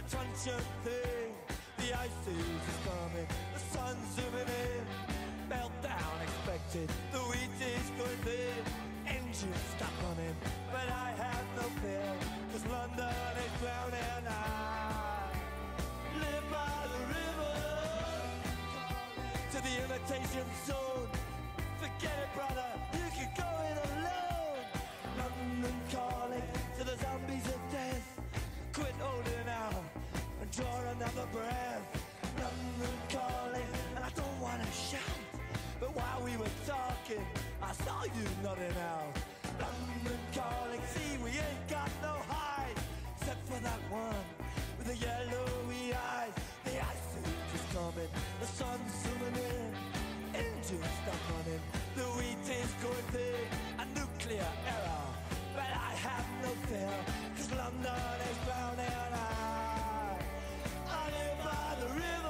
transient thing. The ice age is coming, the sun's zooming in. Meltdown expected, the wheat is going thin. Engines stop running, but I have no fear, 'cause London is drowning. I live by the river, to the imitation zone. Forget it, brother, you can go it alone. London calling to the zombies of death. Quit holding out and draw another breath. London calling, and I don't wanna shout, but while we were talking, I saw you nodding out. London calling, see we ain't got no hide, except for that one with the yellowy eyes. The ice age is coming, the sun's zooming in. Engines stop running, the wheat is going thick. A nuclear error, but I have no fear, 'cause London is drowning. I live by the river.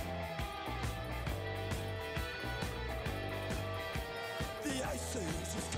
The ice age is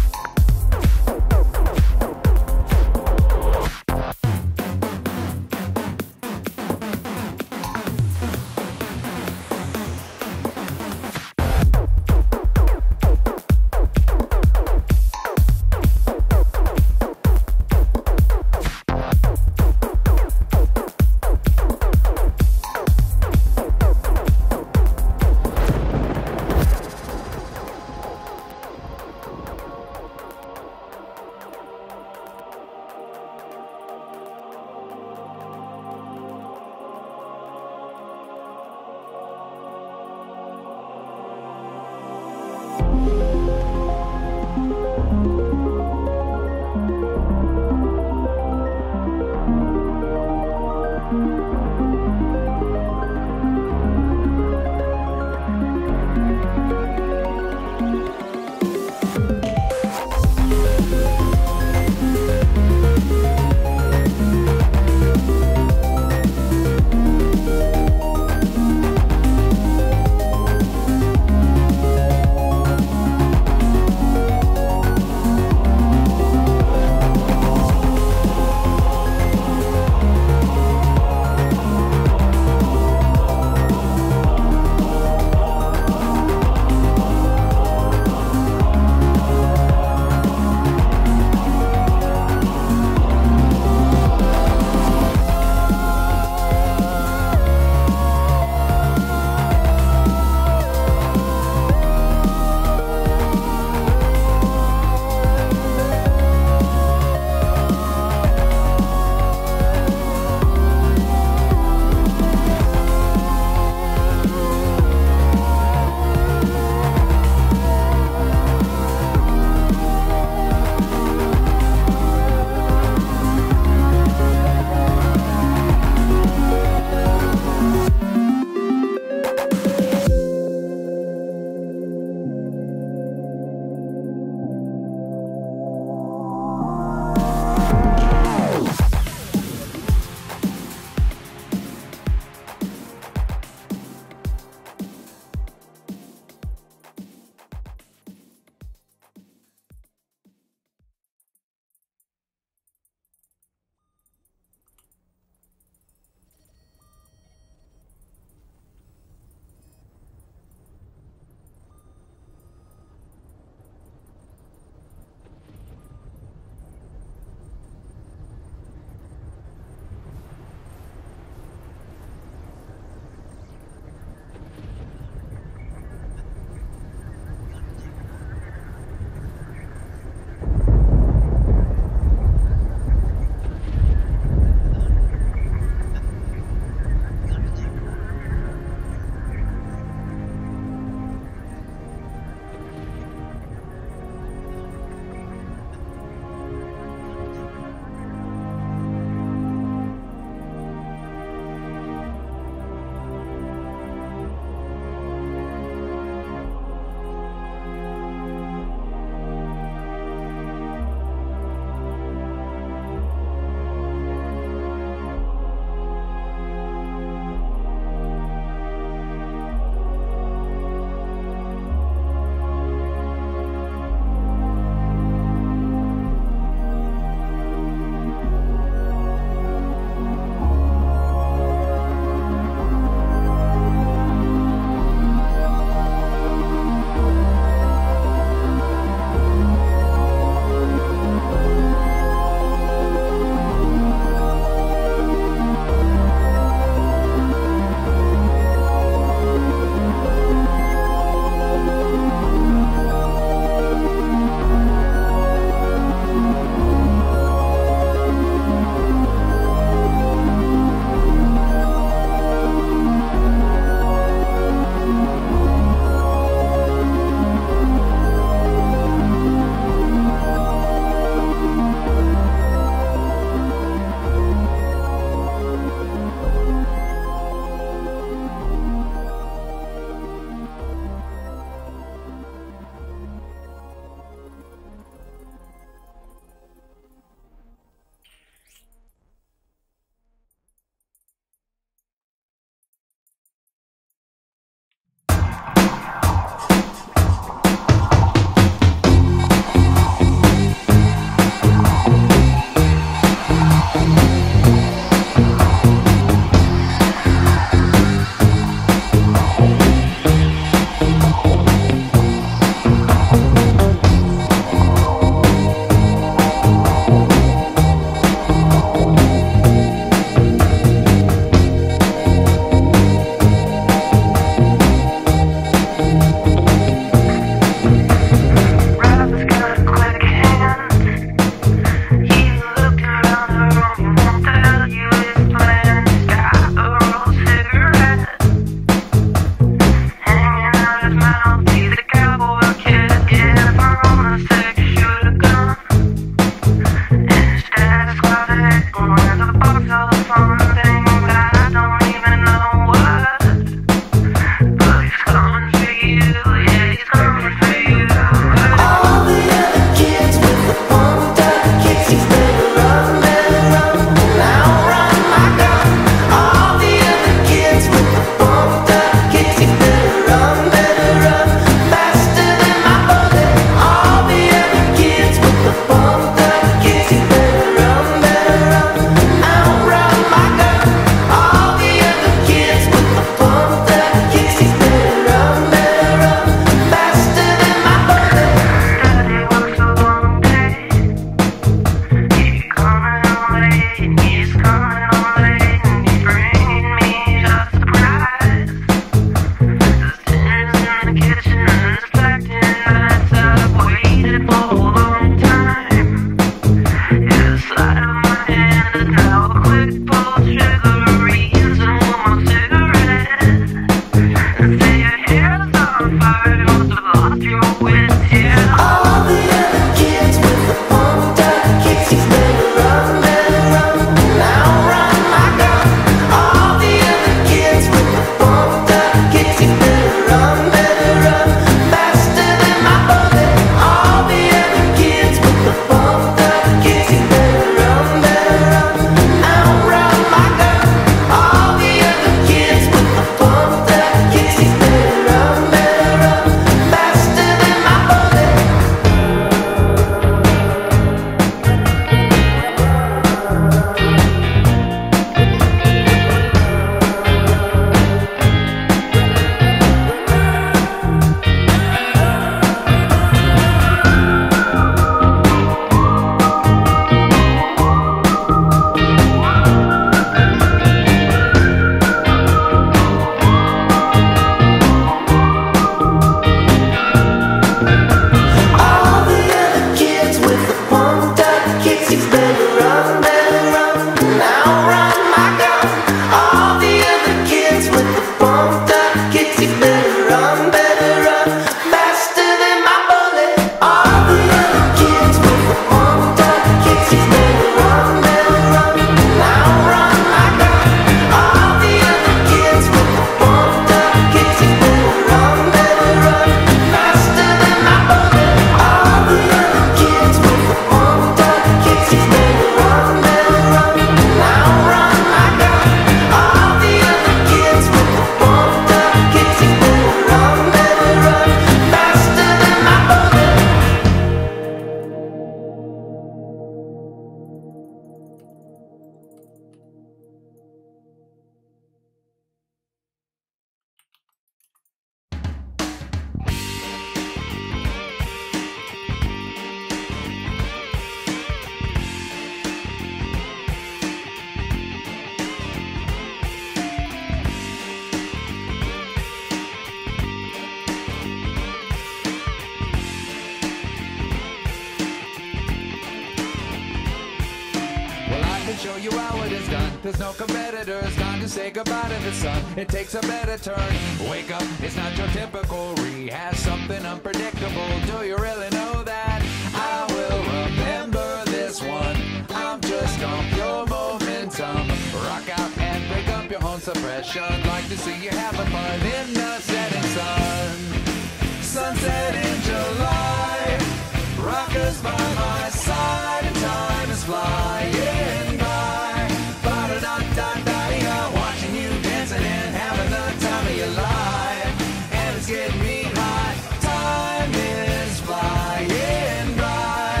There's no competitors, time to say goodbye to the sun. It takes a better turn. Wake up, it's not your typical rehash, something unpredictable. Do you really know that? I will remember this one. I'm just on pure momentum. Rock out and break up your own suppression. Like to see you having fun in the setting sun. Sunset in July, rockers by my side, and time is flying by. Ba-da-da-da-da-da, watching you dancing and having the time of your life. And it's getting me hot, time is flying by.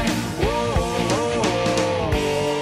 Whoa.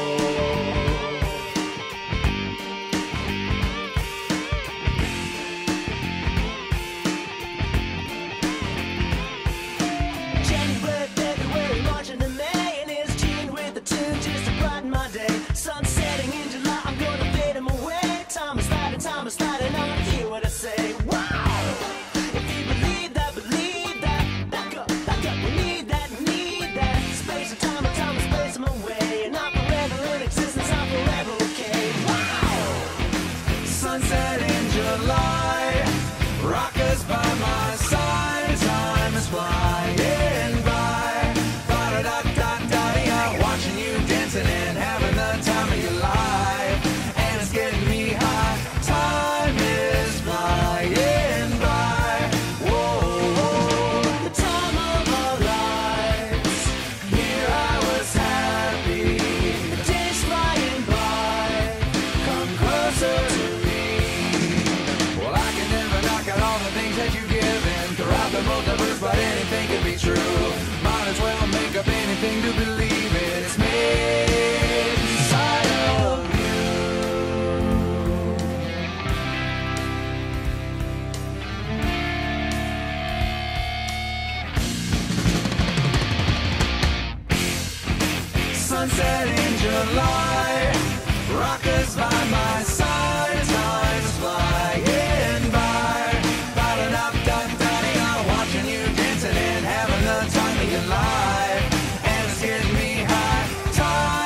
January, February, March into May, and it's tuned with the tune just to brighten my day. Sun setting in July, I'm gonna fade them away. Time is sliding on, hear what I say. Wow! If you believe that, back up, we need that. Space and time and space them away. And I'm forever in existence, I'm forever okay. Wow! Sunset in July, rockers by my side, time is flying by. Ba-da-da-da-da-da, watching you dancing and having the time of your life. And it's getting me hot, time is flying by. Whoa, The time of our lives, here I was happy. the days flying by. Come closer to me. Well, I can never knock out all the things that you've given throughout the multiverse, but anything could be true. Might as well make up anything to believe it. It's made inside of you. Sunset in July, rockers by my side, time's flying by. Ba-da-da-da-da-da, watching you dancing and having the time of your life. And it's getting me hot, time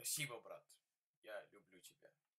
Спасибо, брат. Я люблю тебя.